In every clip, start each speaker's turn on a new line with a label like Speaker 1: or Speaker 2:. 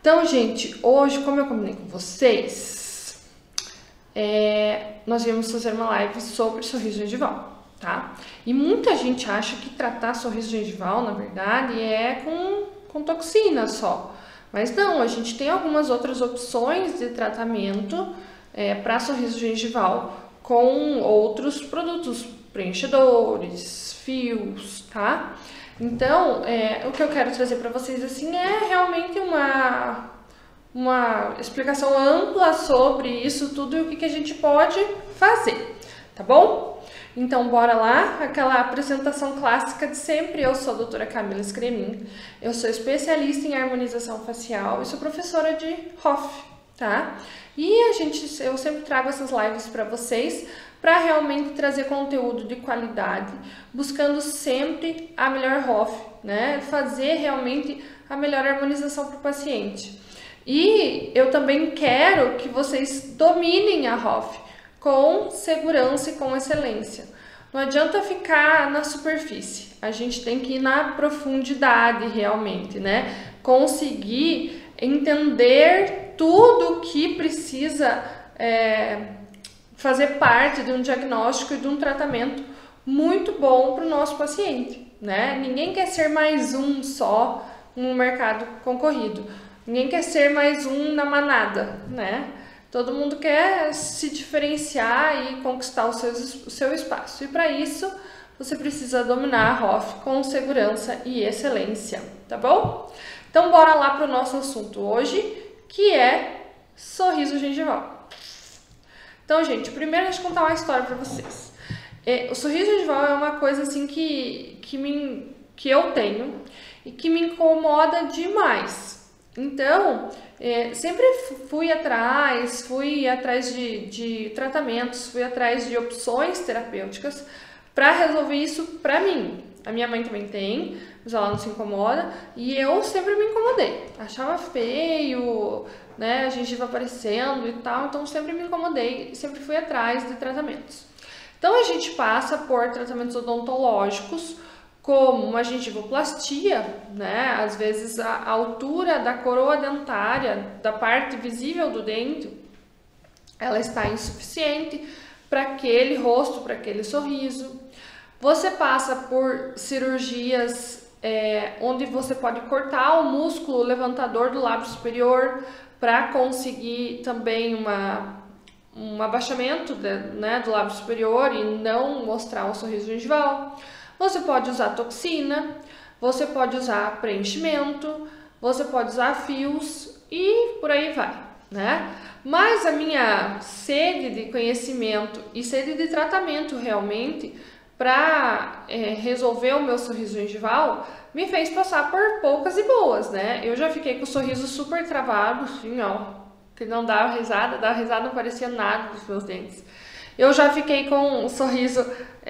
Speaker 1: Então, gente, hoje, como eu combinei com vocês, nós viemos fazer uma live sobre sorriso gengival, tá? E muita gente acha que tratar sorriso gengival, na verdade, é com toxina só. Mas não, a gente tem algumas outras opções de tratamento para sorriso gengival com outros produtos, preenchedores, fios, tá? Então, o que eu quero trazer para vocês assim é realmente uma explicação ampla sobre isso tudo e o que a gente pode fazer, tá bom? Então, bora lá, aquela apresentação clássica de sempre. Eu sou a doutora Camila Scremin, eu sou especialista em harmonização facial e sou professora de Hoff, tá? E eu sempre trago essas lives para vocês para realmente trazer conteúdo de qualidade, buscando sempre a melhor Hoff, né? Fazer realmente a melhor harmonização para o paciente. E eu também quero que vocês dominem a Hoff com segurança e com excelência. Não adianta ficar na superfície, a gente tem que ir na profundidade realmente, né? Conseguir entender tudo que precisa fazer parte de um diagnóstico e de um tratamento muito bom para o nosso paciente, né? Ninguém quer ser mais um só no mercado concorrido, ninguém quer ser mais um na manada, né? Todo mundo quer se diferenciar e conquistar o seu espaço. E para isso, você precisa dominar a Hoff com segurança e excelência, tá bom? Então, bora lá para o nosso assunto hoje, que é sorriso gengival. Então, gente, primeiro deixa eu contar uma história para vocês. O sorriso gengival é uma coisa assim que eu tenho e que me incomoda demais. Então, sempre fui atrás de tratamentos, fui atrás de opções terapêuticas para resolver isso para mim. A minha mãe também tem, mas ela não se incomoda, e eu sempre me incomodei. Achava feio, né, a gengiva aparecendo e tal, então sempre me incomodei, sempre fui atrás de tratamentos. Então a gente passa por tratamentos odontológicos, como uma gengivoplastia, né? Às vezes a altura da coroa dentária, da parte visível do dente, ela está insuficiente para aquele rosto, para aquele sorriso. Você passa por cirurgias onde você pode cortar o músculo levantador do lábio superior para conseguir também um abaixamento do lábio superior e não mostrar o sorriso gengival. Você pode usar toxina, você pode usar preenchimento, você pode usar fios e por aí vai, né? Mas a minha sede de conhecimento e sede de tratamento realmente para resolver o meu sorriso gengival me fez passar por poucas e boas, né? Eu já fiquei com o sorriso super travado, assim, ó, que não dava risada não parecia nada dos meus dentes. Eu já fiquei com o sorriso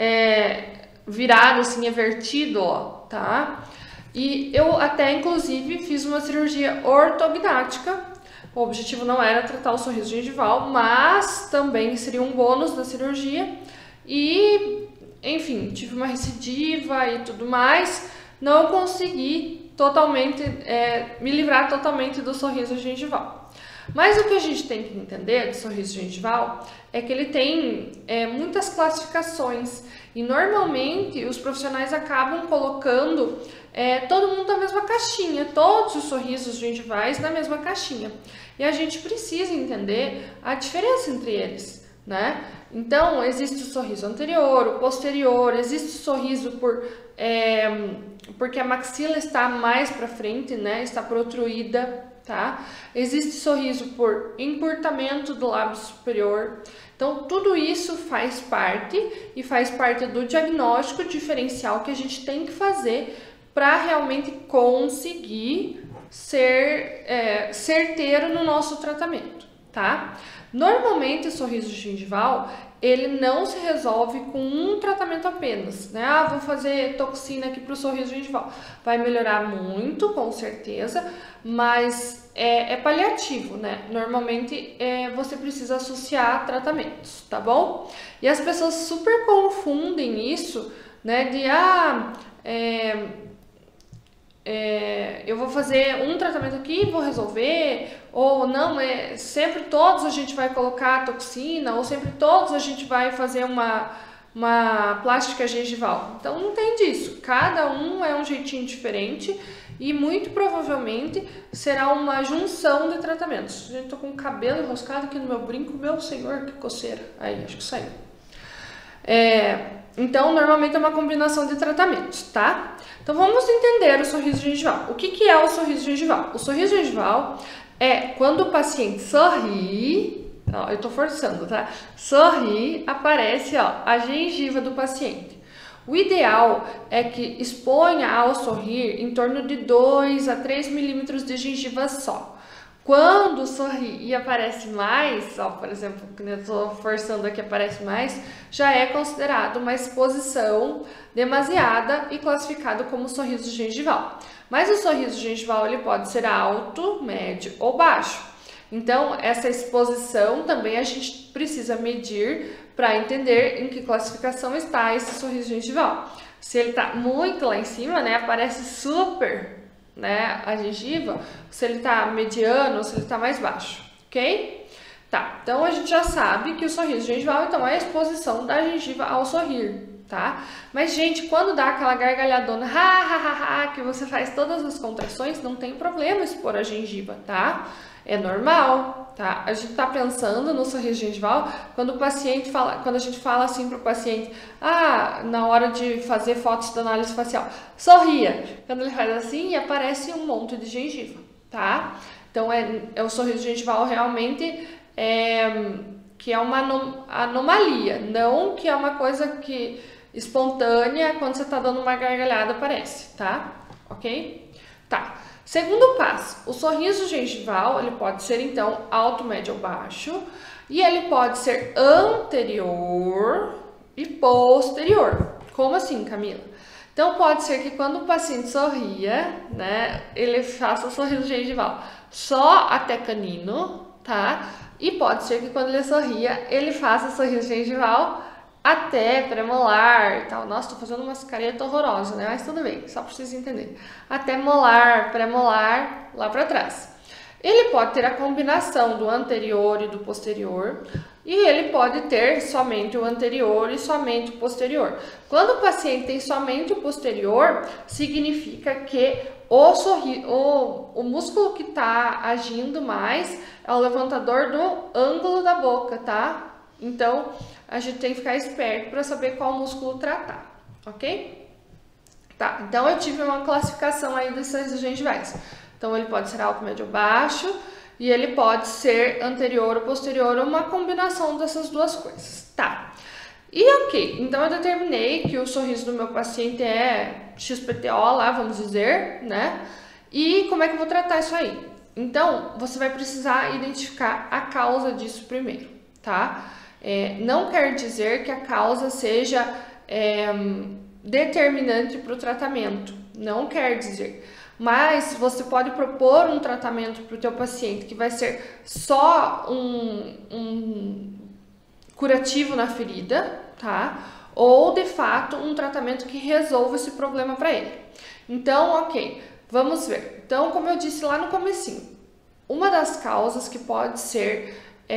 Speaker 1: virado, assim, invertido, ó, tá? E eu até, inclusive, fiz uma cirurgia ortognática. O objetivo não era tratar o sorriso gengival, mas também seria um bônus da cirurgia. E, enfim, tive uma recidiva e tudo mais. Não consegui totalmente, me livrar totalmente do sorriso gengival. Mas o que a gente tem que entender do sorriso gengival é que ele tem muitas classificações e normalmente os profissionais acabam colocando todo mundo na mesma caixinha, todos os sorrisos gengivais na mesma caixinha. E a gente precisa entender a diferença entre eles, né? Então, existe o sorriso anterior, o posterior, existe o sorriso porque a maxila está mais para frente, né? Está protruída, tá? Existe sorriso por encurtamento do lábio superior. Então, tudo isso faz parte do diagnóstico diferencial que a gente tem que fazer para realmente conseguir ser certeiro no nosso tratamento, tá? Normalmente, o sorriso gengival, ele não se resolve com um tratamento apenas, né? Ah, vou fazer toxina aqui para o sorriso gengival. Vai melhorar muito, com certeza, mas é paliativo, né? Normalmente, você precisa associar tratamentos, tá bom? E as pessoas super confundem isso, né? eu vou fazer um tratamento aqui e vou resolver, ou não, sempre todos a gente vai colocar toxina, ou sempre todos a gente vai fazer uma plástica gengival. Então não tem disso, cada um é um jeitinho diferente e muito provavelmente será uma junção de tratamentos. Gente, tô com o cabelo enroscado aqui no meu brinco, meu senhor, que coceira. Aí, acho que saiu. Então, normalmente é uma combinação de tratamentos, tá? Então, vamos entender o sorriso gengival. O que é o sorriso gengival? O sorriso gengival é quando o paciente sorri, ó, eu tô forçando, tá? Sorri, aparece, ó, a gengiva do paciente. O ideal é que exponha ao sorrir em torno de 2 a 3 milímetros de gengiva só. Quando sorri e aparece mais, ó, por exemplo, quando eu estou forçando aqui aparece mais, já é considerado uma exposição demasiada e classificado como sorriso gengival. Mas o sorriso gengival ele pode ser alto, médio ou baixo. Então, essa exposição também a gente precisa medir para entender em que classificação está esse sorriso gengival. Se ele está muito lá em cima, né, aparece super, né, a gengiva, se ele tá mediano ou se ele tá mais baixo, ok? Tá, então a gente já sabe que o sorriso gengival, então, é a exposição da gengiva ao sorrir, tá? Mas, gente, quando dá aquela gargalhadona, que você faz todas as contrações, não tem problema expor a gengiva, tá? É normal, tá? A gente tá pensando no sorriso gengival quando o paciente fala, quando a gente fala assim pro paciente, na hora de fazer fotos da análise facial, sorria. Quando ele faz assim, aparece um monte de gengiva, tá? Então é o sorriso gengival realmente que é uma anomalia, não que é uma coisa que espontânea, quando você tá dando uma gargalhada aparece, tá? Ok? Tá. Segundo passo, o sorriso gengival, ele pode ser então alto, médio ou baixo, e ele pode ser anterior e posterior. Como assim, Camila? Então pode ser que quando o paciente sorria, né, ele faça o sorriso gengival só até canino, tá? E pode ser que quando ele sorria, ele faça o sorriso gengival até premolar e tal. Nossa, tô fazendo umas caretas horrorosas, né? Mas tudo bem, só pra vocês entenderem. Até molar, premolar, lá pra trás. Ele pode ter a combinação do anterior e do posterior, e ele pode ter somente o anterior e somente o posterior. Quando o paciente tem somente o posterior, significa que o músculo que tá agindo mais é o levantador do ângulo da boca, tá? Então, a gente tem que ficar esperto para saber qual músculo tratar, ok? Tá, então eu tive uma classificação aí dos sorrisos gengivais. Então, ele pode ser alto, médio ou baixo, e ele pode ser anterior ou posterior, ou uma combinação dessas duas coisas, tá? E ok, então eu determinei que o sorriso do meu paciente é XPTO lá, vamos dizer, né? E como é que eu vou tratar isso aí? Então, você vai precisar identificar a causa disso primeiro, tá? Não quer dizer que a causa seja determinante para o tratamento, não quer dizer. Mas você pode propor um tratamento para o teu paciente que vai ser só um curativo na ferida, tá? Ou, de fato, um tratamento que resolva esse problema para ele. Então, ok, vamos ver. Então, como eu disse lá no comecinho, uma das causas que pode ser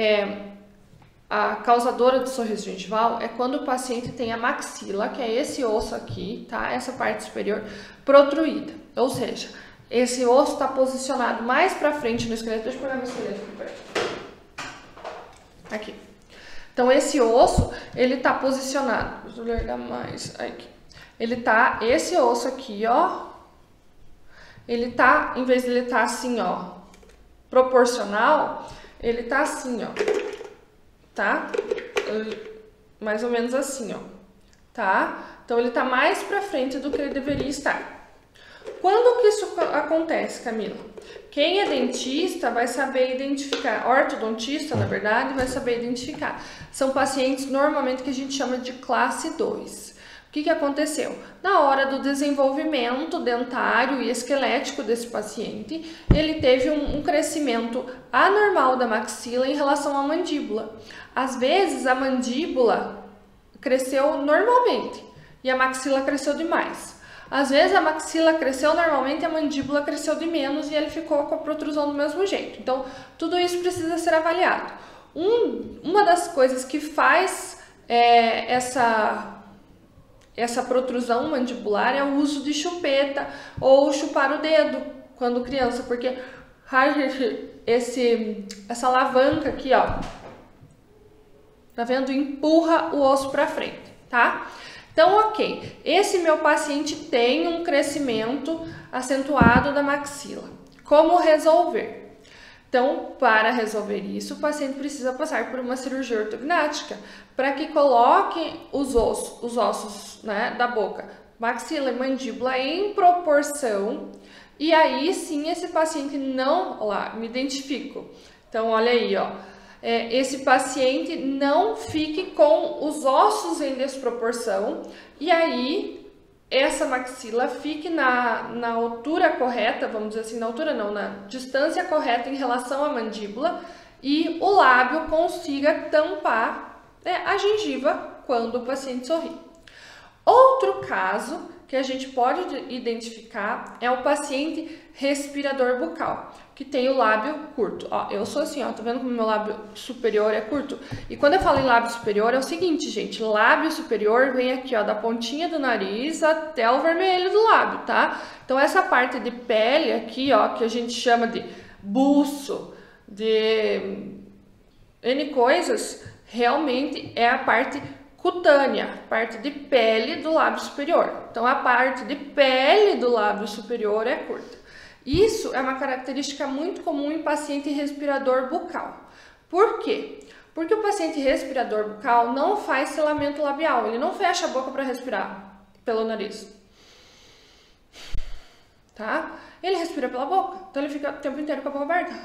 Speaker 1: a causadora do sorriso gengival é quando o paciente tem a maxila, que é esse osso aqui, tá? Essa parte superior, protruída. Ou seja, esse osso está posicionado mais para frente no esqueleto. Deixa eu pegar meu esqueleto aqui perto. Aqui. Então, esse osso, ele tá posicionado. Deixa eu largar mais. Aqui. Esse osso aqui, ó. Ele tá, em vez de ele tá assim, ó, proporcional, ele tá assim, ó. Tá? Mais ou menos assim, ó. Tá? Então, ele tá mais pra frente do que ele deveria estar. Quando que isso acontece, Camila? Quem é dentista vai saber identificar, ortodontista, na verdade, vai saber identificar. São pacientes, normalmente, que a gente chama de classe 2. O que aconteceu? Na hora do desenvolvimento dentário e esquelético desse paciente, ele teve um crescimento anormal da maxila em relação à mandíbula. Às vezes, a mandíbula cresceu normalmente e a maxila cresceu demais. Às vezes a maxila cresceu normalmente e a mandíbula cresceu de menos e ele ficou com a protrusão do mesmo jeito. Então, tudo isso precisa ser avaliado. Uma das coisas que faz essa protrusão mandibular é o uso de chupeta ou chupar o dedo quando criança, porque essa alavanca aqui, ó, tá vendo? Empurra o osso para frente, tá? Então, ok, esse meu paciente tem um crescimento acentuado da maxila. Como resolver? Então, para resolver isso, o paciente precisa passar por uma cirurgia ortognática para que coloque os ossos, né, da boca, maxila e mandíbula em proporção, e aí sim esse paciente não, olha lá, me identifico. Então, olha aí, ó, esse paciente não fique com os ossos em desproporção, e aí essa maxila fique na altura correta, vamos dizer assim, na altura não, na distância correta em relação à mandíbula, e o lábio consiga tampar a gengiva quando o paciente sorri. Outro caso que a gente pode identificar é o paciente respirador bucal, que tem o lábio curto. Ó, eu sou assim, ó, tá vendo como meu lábio superior é curto? E quando eu falo em lábio superior é o seguinte, gente, lábio superior vem aqui, ó, da pontinha do nariz até o vermelho do lábio, tá? Então essa parte de pele aqui, ó, que a gente chama de buço, de N coisas, realmente é a parte cutânea, parte de pele do lábio superior. Então a parte de pele do lábio superior é curta. Isso é uma característica muito comum em paciente respirador bucal. Por quê? Porque o paciente respirador bucal não faz selamento labial, ele não fecha a boca para respirar pelo nariz, tá? Ele respira pela boca, então ele fica o tempo inteiro com a boca aberta,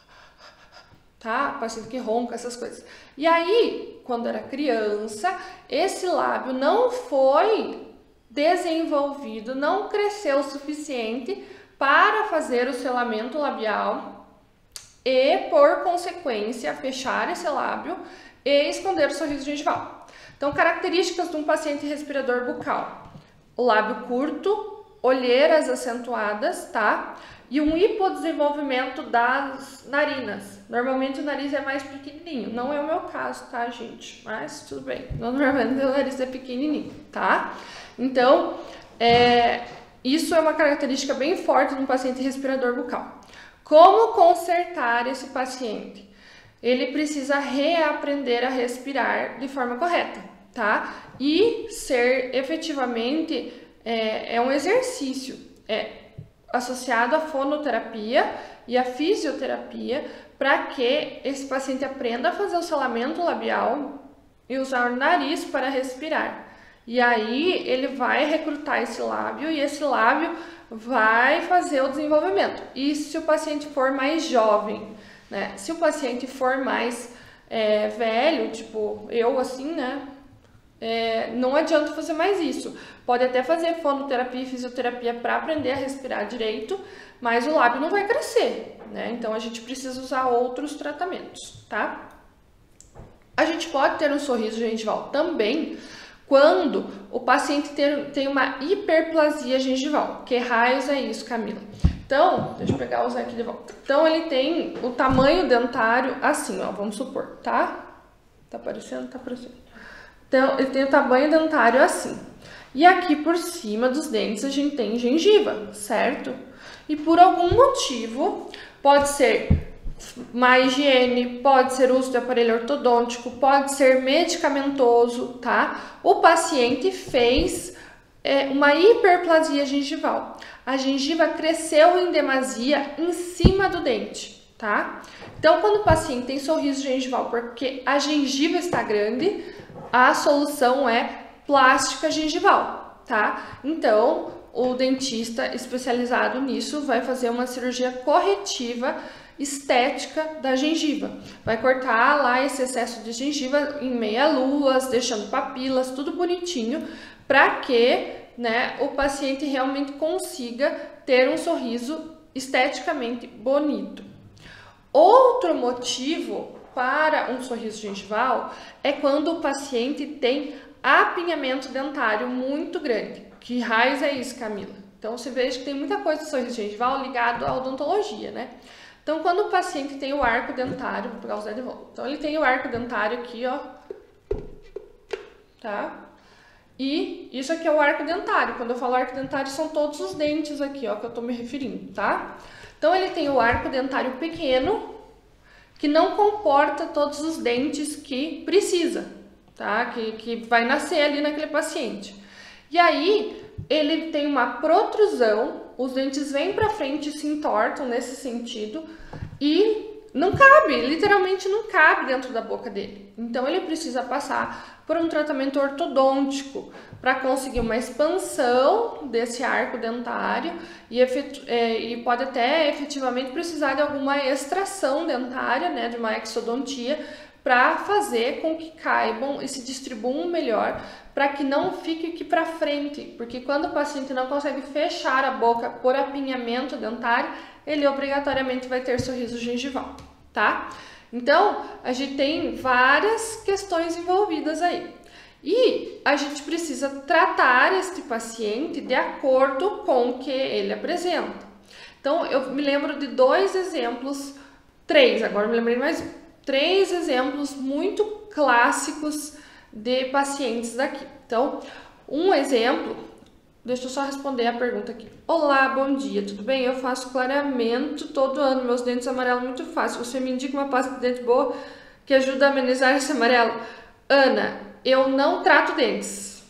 Speaker 1: tá? Paciente que ronca, essas coisas. E aí, quando era criança, esse lábio não foi desenvolvido, não cresceu o suficiente para fazer o selamento labial e, por consequência, fechar esse lábio e esconder o sorriso gengival. Então, características de um paciente respirador bucal: o lábio curto, olheiras acentuadas, tá? E um hipodesenvolvimento das narinas. Normalmente o nariz é mais pequenininho. Não é o meu caso, tá, gente? Mas tudo bem. Normalmente o nariz é pequenininho, tá? Então, isso é uma característica bem forte de um paciente respirador bucal. Como consertar esse paciente? Ele precisa reaprender a respirar de forma correta, tá? E ser efetivamente um exercício associado à fonoterapia e à fisioterapia para que esse paciente aprenda a fazer o selamento labial e usar o nariz para respirar. E aí ele vai recrutar esse lábio e esse lábio vai fazer o desenvolvimento. Isso se o paciente for mais jovem, né? Se o paciente for mais velho, tipo eu assim, né? Não adianta fazer mais isso. Pode até fazer fonoterapia e fisioterapia para aprender a respirar direito, mas o lábio não vai crescer, né? Então a gente precisa usar outros tratamentos, tá? A gente pode ter um sorriso gengival também quando o paciente tem uma hiperplasia gengival. Que raios é isso, Camila? Então, deixa eu pegar o Zé aqui de volta. Então, ele tem o tamanho dentário assim, ó, vamos supor, tá? Tá aparecendo? Tá aparecendo. Então, ele tem o tamanho dentário assim. E aqui por cima dos dentes a gente tem gengiva, certo? E por algum motivo, pode ser má higiene, pode ser uso de aparelho ortodôntico, pode ser medicamentoso, tá? O paciente fez uma hiperplasia gengival. A gengiva cresceu em demasia em cima do dente, tá? Então, quando o paciente tem sorriso gengival porque a gengiva está grande, a solução é plástica gengival, tá? Então, o dentista especializado nisso vai fazer uma cirurgia corretiva estética da gengiva. Vai cortar lá esse excesso de gengiva em meia-luas, deixando papilas, tudo bonitinho, para que, né, o paciente realmente consiga ter um sorriso esteticamente bonito. Outro motivo para um sorriso gengival é quando o paciente tem apinhamento dentário muito grande. que raios é isso, Camila? Então, você veja que tem muita coisa do sorriso gengival ligado à odontologia, né? Então, quando o paciente tem o arco dentário, vou pegar o Zé de volta. Então, ele tem o arco dentário aqui, ó, tá? E isso aqui é o arco dentário. Quando eu falo arco dentário, são todos os dentes aqui, ó, que eu tô me referindo, tá? Então, ele tem o arco dentário pequeno, que não comporta todos os dentes que precisa, tá? Que vai nascer ali naquele paciente. E aí, ele tem uma protrusão, os dentes vêm para frente e se entortam nesse sentido e não cabe, literalmente não cabe dentro da boca dele. Então, ele precisa passar por um tratamento ortodôntico para conseguir uma expansão desse arco dentário e pode até efetivamente precisar de alguma extração dentária, né, de uma exodontia, para fazer com que caibam e se distribuam melhor, para que não fique aqui para frente, porque quando o paciente não consegue fechar a boca por apinhamento dentário, ele obrigatoriamente vai ter sorriso gengival, tá? Então, a gente tem várias questões envolvidas aí. E a gente precisa tratar este paciente de acordo com o que ele apresenta. Então, eu me lembro de dois exemplos, três, agora me lembrei mais um. Três exemplos muito clássicos de pacientes daqui. Então, um exemplo, deixa eu só responder a pergunta aqui. Olá, bom dia, tudo bem? Eu faço clareamento todo ano, meus dentes amarelam muito fácil. Você me indica uma pasta de dente boa que ajuda a amenizar esse amarelo? Ana, eu não trato dentes,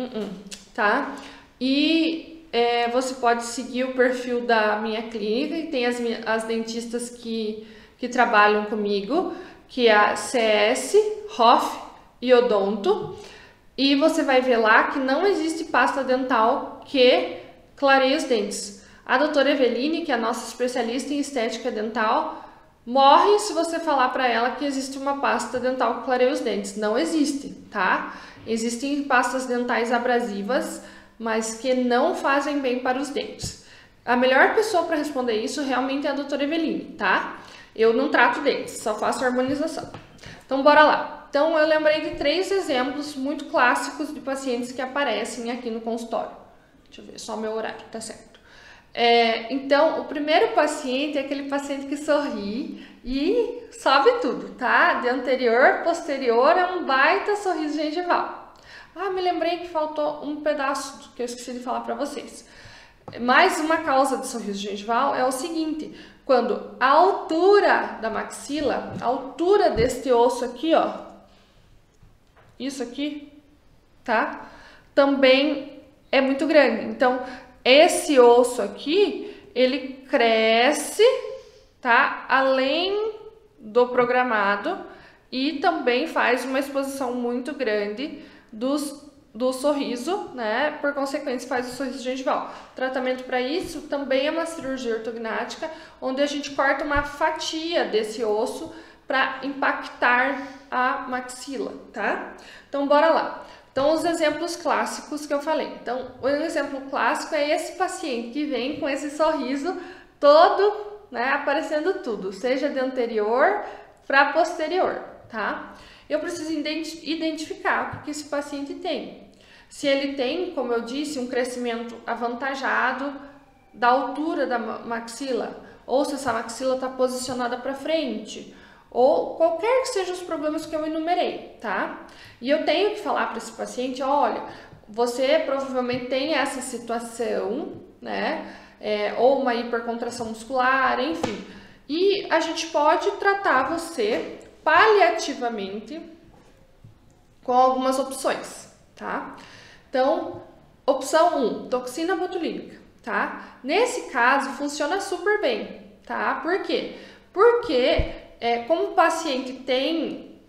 Speaker 1: tá? E você pode seguir o perfil da minha clínica, e tem as dentistas que trabalham comigo, que é a CS, Hoff e Odonto, e você vai ver lá que não existe pasta dental que clareie os dentes. A doutora Eveline, que é a nossa especialista em estética dental, morre se você falar para ela que existe uma pasta dental que clareia os dentes. Não existe, tá? Existem pastas dentais abrasivas, mas que não fazem bem para os dentes. A melhor pessoa para responder isso realmente é a doutora Eveline, tá? Eu não trato dentes, só faço harmonização. Então, bora lá. Então, eu lembrei de três exemplos muito clássicos de pacientes que aparecem aqui no consultório. Deixa eu ver, só meu horário, tá certo. Então, o primeiro paciente é aquele paciente que sorri e sobe tudo, tá? De anterior, posterior, é um baita sorriso gengival. Ah, me lembrei que faltou um pedaço que eu esqueci de falar para vocês. Mais uma causa de sorriso gengival é o seguinte: quando a altura da maxila, a altura deste osso aqui, ó, isso aqui, tá? Também é muito grande. Então, esse osso aqui, ele cresce, tá? Além do programado e também faz uma exposição muito grande do sorriso, né? Por consequência, faz o sorriso gengival. O tratamento para isso também é uma cirurgia ortognática, onde a gente corta uma fatia desse osso para impactar a maxila, tá? Então, bora lá. Então, os exemplos clássicos que eu falei. Então, o exemplo clássico é esse paciente que vem com esse sorriso todo, né, aparecendo tudo, seja de anterior para posterior, tá? Eu preciso identificar o que esse paciente tem. Se ele tem, como eu disse, um crescimento avantajado da altura da maxila, ou se essa maxila está posicionada para frente, ou qualquer que sejam os problemas que eu enumerei, tá? E eu tenho que falar para esse paciente, olha, você provavelmente tem essa situação, né? Ou uma hipercontração muscular, enfim. E a gente pode tratar você paliativamente com algumas opções, tá? Então, opção 1, toxina botulínica, tá? Nesse caso, funciona super bem, tá? Por quê? Porque, como o paciente tem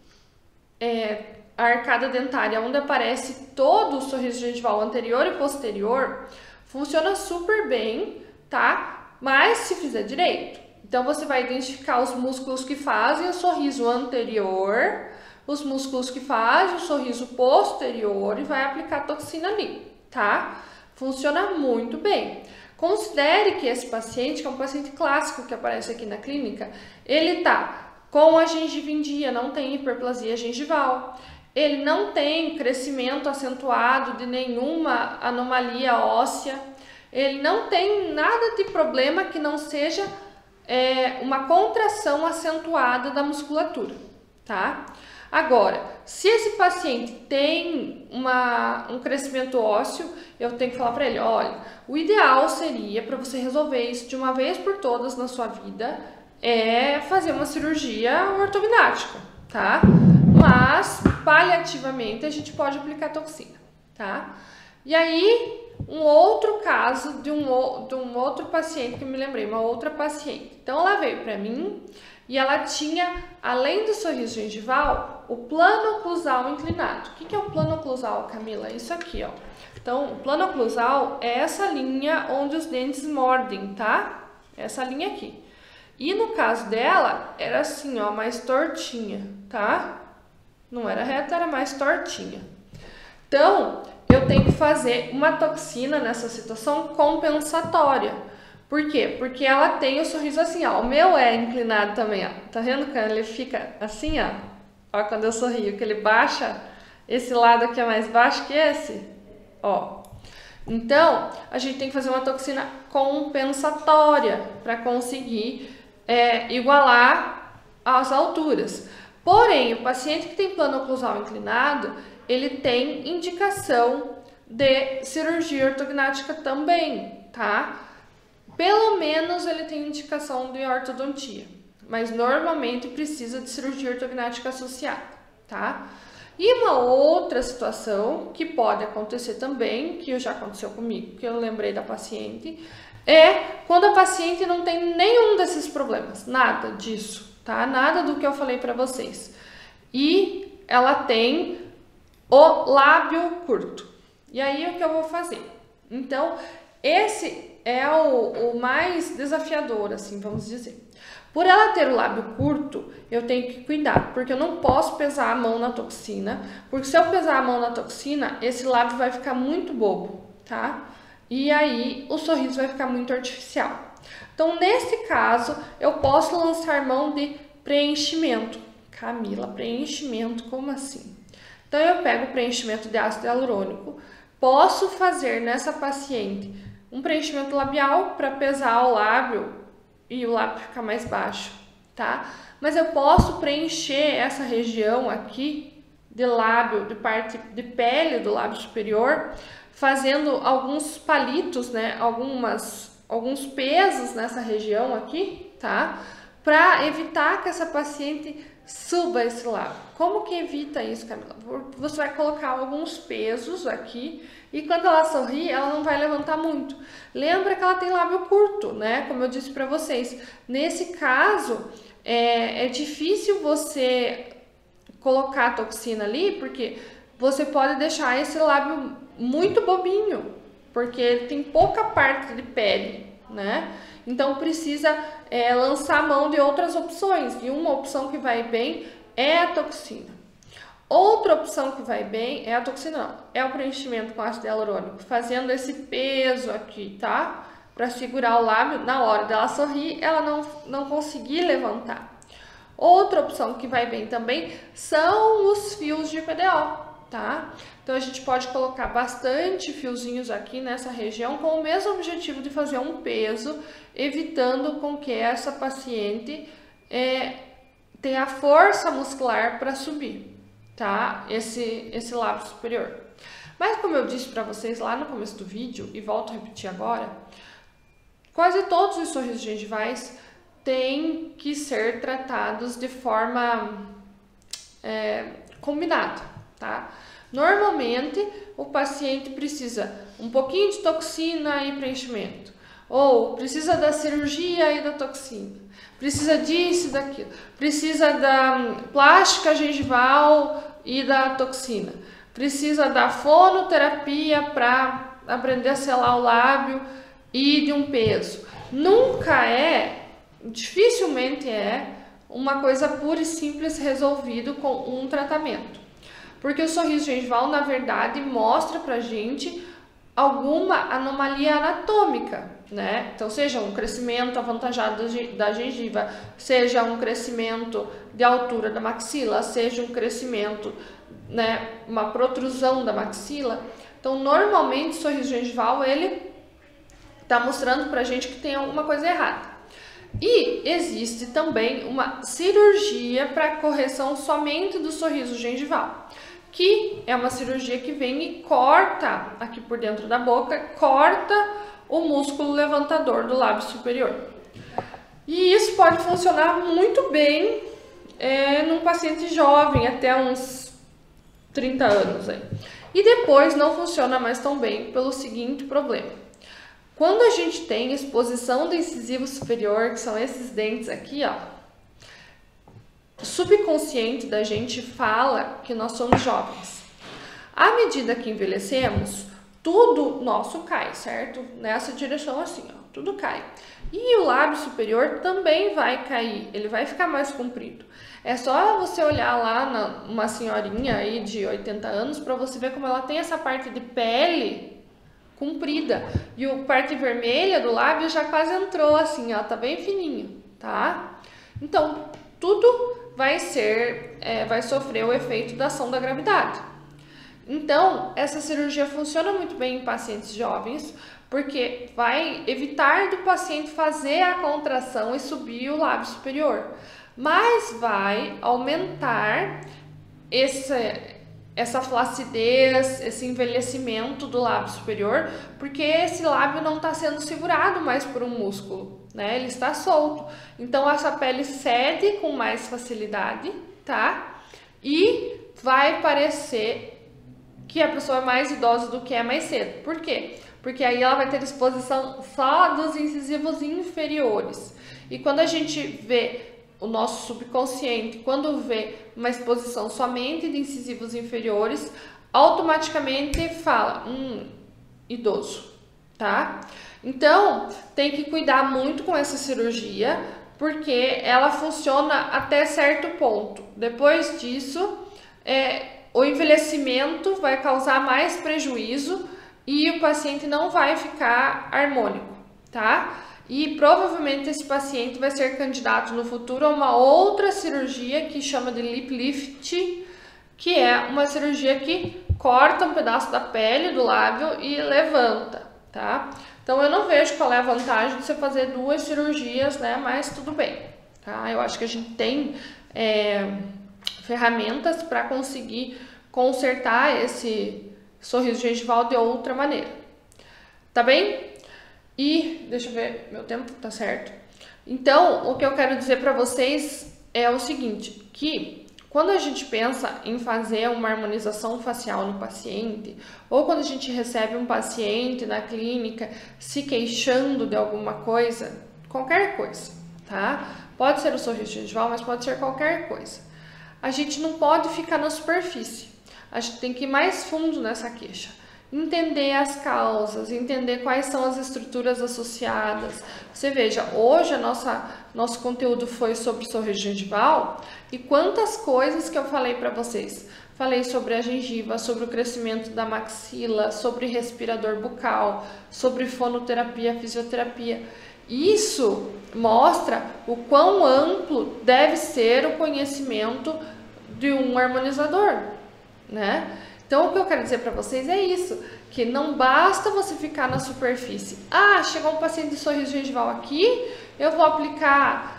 Speaker 1: a arcada dentária onde aparece todo o sorriso gengival anterior e posterior, funciona super bem, tá? Mas se fizer direito. Então, você vai identificar os músculos que fazem o sorriso anterior, os músculos que fazem o sorriso posterior e vai aplicar toxina ali, tá? Funciona muito bem. Considere que esse paciente, que é um paciente clássico que aparece aqui na clínica, ele tá com a gengiva em dia, não tem hiperplasia gengival. ele não tem crescimento acentuado de nenhuma anomalia óssea, ele não tem nada de problema que não seja uma contração acentuada da musculatura, tá? Agora, se esse paciente tem um crescimento ósseo, eu tenho que falar para ele, olha, o ideal seria para você resolver isso de uma vez por todas na sua vida, fazer uma cirurgia ortognática, tá? Mas, paliativamente, a gente pode aplicar toxina, tá? E aí, um outro caso de um outro paciente que eu me lembrei, uma outra paciente. Então, ela veio para mim e ela tinha, além do sorriso gengival, o plano oclusal inclinado. O que é o plano oclusal, Camila? Isso aqui, ó. Então, o plano oclusal é essa linha onde os dentes mordem, tá? Essa linha aqui. E no caso dela, era assim, ó, mais tortinha, tá? Não era reta, era mais tortinha. Então, eu tenho que fazer uma toxina nessa situação compensatória. Por quê? Porque ela tem o sorriso assim, ó. O meu é inclinado também, ó. Tá vendo que ele fica assim, ó? Ó, quando eu sorrio, que ele baixa, esse lado aqui é mais baixo que esse, ó. Então, a gente tem que fazer uma toxina compensatória para conseguir igualar as alturas. Porém, o paciente que tem plano oclusal inclinado, ele tem indicação de cirurgia ortognática também, tá? Pelo menos ele tem indicação de ortodontia, mas normalmente precisa de cirurgia ortognática associada, tá? E uma outra situação que pode acontecer também, que já aconteceu comigo, que eu lembrei da paciente, é quando a paciente não tem nenhum desses problemas, nada disso, tá? Nada do que eu falei para vocês. E ela tem o lábio curto. E aí o que eu vou fazer? Então, esse é o mais desafiador, assim, vamos dizer. Por ela ter o lábio curto, eu tenho que cuidar, porque eu não posso pesar a mão na toxina, porque se eu pesar a mão na toxina, esse lábio vai ficar muito bobo, tá? E aí o sorriso vai ficar muito artificial. Então, nesse caso, eu posso lançar mão de preenchimento. Camila, preenchimento, como assim? Então, eu pego o preenchimento de ácido hialurônico, posso fazer nessa paciente um preenchimento labial para pesar o lábio e o lábio ficar mais baixo, tá? Mas eu posso preencher essa região aqui de lábio, de parte de pele do lábio superior, fazendo alguns palitos, né? Alguns pesos nessa região aqui, tá? Para evitar que essa paciente suba esse lábio. Como que evita isso, Camila? Você vai colocar alguns pesos aqui e quando ela sorrir, ela não vai levantar muito. Lembra que ela tem lábio curto, né? Como eu disse para vocês. Nesse caso, é difícil você colocar a toxina ali, porque você pode deixar esse lábio muito bobinho, porque ele tem pouca parte de pele, né? Então precisa lançar mão de outras opções, e uma opção que vai bem é a toxina. Outra opção que vai bem é a toxina, não, é o preenchimento com ácido hialurônico, fazendo esse peso aqui, tá? Para segurar o lábio, na hora dela sorrir, ela não conseguir levantar. Outra opção que vai bem também são os fios de PDO, tá? Então a gente pode colocar bastante fiozinhos aqui nessa região com o mesmo objetivo de fazer um peso, evitando com que essa paciente tenha força muscular para subir, tá? Esse lábio superior. Mas como eu disse para vocês lá no começo do vídeo, e volto a repetir agora, quase todos os sorrisos gengivais têm que ser tratados de forma combinada, tá? Normalmente, o paciente precisa um pouquinho de toxina e preenchimento, ou precisa da cirurgia e da toxina, precisa disso e daquilo, precisa da plástica gengival e da toxina, precisa da fonoterapia para aprender a selar o lábio e de um peso. Dificilmente é uma coisa pura e simples resolvido com um tratamento. Porque o sorriso gengival, na verdade, mostra pra gente alguma anomalia anatômica, né? Então, seja um crescimento avantajado da gengiva, seja um crescimento de altura da maxila, seja um crescimento, né, uma protrusão da maxila. Então, normalmente, o sorriso gengival, ele tá mostrando pra gente que tem alguma coisa errada. E existe também uma cirurgia para correção somente do sorriso gengival, que é uma cirurgia que vem e corta aqui por dentro da boca, corta o músculo levantador do lábio superior. E isso pode funcionar muito bem num paciente jovem, até uns 30 anos aí. E depois não funciona mais tão bem pelo seguinte problema. Quando a gente tem exposição do incisivo superior, que são esses dentes aqui, ó, o subconsciente da gente fala que nós somos jovens. À medida que envelhecemos, tudo nosso cai, certo? Nessa direção assim, ó, tudo cai. E o lábio superior também vai cair, ele vai ficar mais comprido. É só você olhar lá numa senhorinha aí de 80 anos para você ver como ela tem essa parte de pele comprida, e a parte vermelha do lábio já quase entrou assim, ó, tá bem fininho, tá? Então, tudo vai sofrer o efeito da ação da gravidade. Então, essa cirurgia funciona muito bem em pacientes jovens, porque vai evitar do paciente fazer a contração e subir o lábio superior, mas vai aumentar essa flacidez, esse envelhecimento do lábio superior, porque esse lábio não está sendo segurado mais por um músculo, né? Ele está solto. Então, essa pele cede com mais facilidade, tá? E vai parecer que a pessoa é mais idosa do que é mais cedo. Por quê? Porque aí ela vai ter exposição só dos incisivos inferiores. E quando a gente vê o nosso subconsciente, quando vê uma exposição somente de incisivos inferiores, automaticamente fala, idoso, tá? Então, tem que cuidar muito com essa cirurgia, porque ela funciona até certo ponto. Depois disso, o envelhecimento vai causar mais prejuízo e o paciente não vai ficar harmônico, tá? E provavelmente esse paciente vai ser candidato no futuro a uma outra cirurgia que chama de lip lift, que é uma cirurgia que corta um pedaço da pele do lábio e levanta, tá? Então eu não vejo qual é a vantagem de você fazer duas cirurgias, né? Mas tudo bem, tá? Eu acho que a gente tem ferramentas para conseguir consertar esse sorriso gengival de outra maneira, tá bem? E, deixa eu ver, meu tempo tá certo. Então, o que eu quero dizer para vocês é o seguinte, que quando a gente pensa em fazer uma harmonização facial no paciente, ou quando a gente recebe um paciente na clínica se queixando de alguma coisa, qualquer coisa, tá? Pode ser o sorriso gengival, mas pode ser qualquer coisa. A gente não pode ficar na superfície, a gente tem que ir mais fundo nessa queixa. Entender as causas, entender quais são as estruturas associadas. Você veja, hoje nosso conteúdo foi sobre sorriso gengival e quantas coisas que eu falei para vocês. Falei sobre a gengiva, sobre o crescimento da maxila, sobre respirador bucal, sobre fonoterapia, fisioterapia. Isso mostra o quão amplo deve ser o conhecimento de um harmonizador, né? Então, o que eu quero dizer para vocês é isso, que não basta você ficar na superfície. Ah, chegou um paciente de sorriso gengival aqui, eu vou aplicar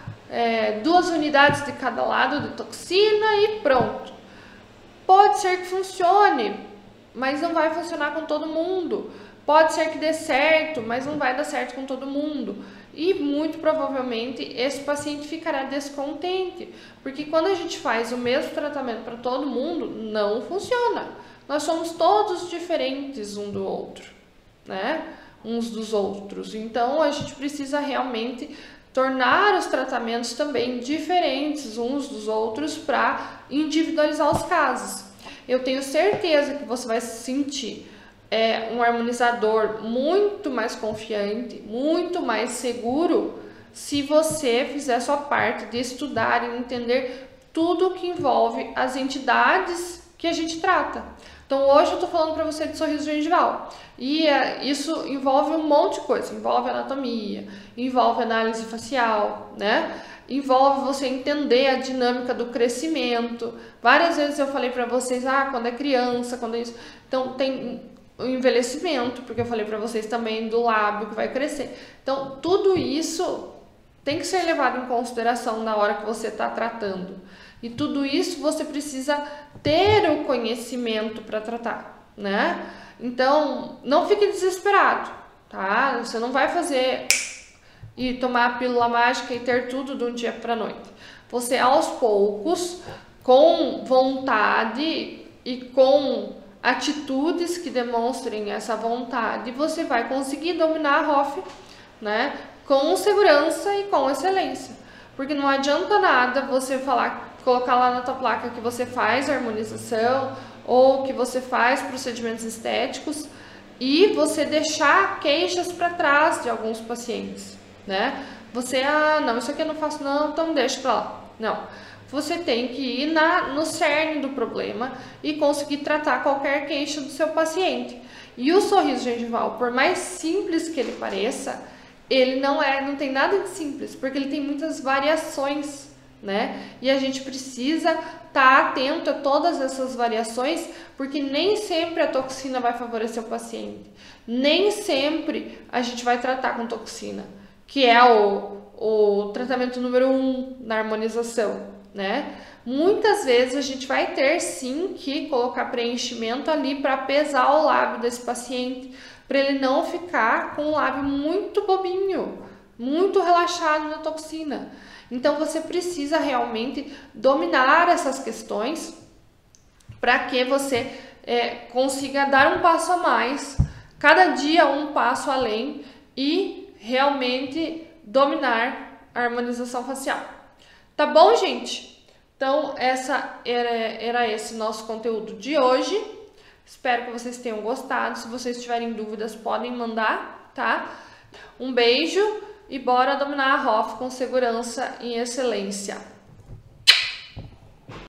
Speaker 1: 2 unidades de cada lado de toxina e pronto. Pode ser que funcione, mas não vai funcionar com todo mundo. Pode ser que dê certo, mas não vai dar certo com todo mundo. E muito provavelmente esse paciente ficará descontente, porque quando a gente faz o mesmo tratamento para todo mundo, não funciona. Nós somos todos diferentes um do outro, né? Uns dos outros. Então, a gente precisa realmente tornar os tratamentos também diferentes uns dos outros para individualizar os casos. Eu tenho certeza que você vai se sentir um harmonizador muito mais confiante, muito mais seguro, se você fizer a sua parte de estudar e entender tudo que envolve as entidades que a gente trata. Então hoje eu tô falando para você de sorriso gengival e isso envolve um monte de coisa, envolve anatomia, envolve análise facial, né? Envolve você entender a dinâmica do crescimento. Várias vezes eu falei para vocês, quando é criança, quando é isso. Então tem o envelhecimento, porque eu falei para vocês também do lábio que vai crescer. Então tudo isso tem que ser levado em consideração na hora que você está tratando. E tudo isso você precisa ter o conhecimento para tratar, né? Então, não fique desesperado, tá? Você não vai fazer e tomar a pílula mágica e ter tudo de um dia para a noite. Você, aos poucos, com vontade e com atitudes que demonstrem essa vontade, você vai conseguir dominar a ROF, né? Com segurança e com excelência. Porque não adianta nada você colocar lá na tua placa que você faz harmonização ou que você faz procedimentos estéticos e você deixar queixas para trás de alguns pacientes, né? Você, não, isso aqui eu não faço não, então deixa para lá. Não, você tem que ir no cerne do problema e conseguir tratar qualquer queixa do seu paciente. E o sorriso gengival, por mais simples que ele pareça, ele não tem nada de simples, porque ele tem muitas variações, né? E a gente precisa estar atento a todas essas variações, porque nem sempre a toxina vai favorecer o paciente. Nem sempre a gente vai tratar com toxina, que é o tratamento número 1 na harmonização, né? Muitas vezes a gente vai ter sim que colocar preenchimento ali para pesar o lábio desse paciente, para ele não ficar com o lábio muito bobinho, muito relaxado na toxina. Então você precisa realmente dominar essas questões para que você consiga dar um passo a mais, cada dia um passo além e realmente dominar a harmonização facial. Tá bom, gente? Então era esse nosso conteúdo de hoje. Espero que vocês tenham gostado. Se vocês tiverem dúvidas, podem mandar, tá? Um beijo e bora dominar a ROF com segurança e excelência.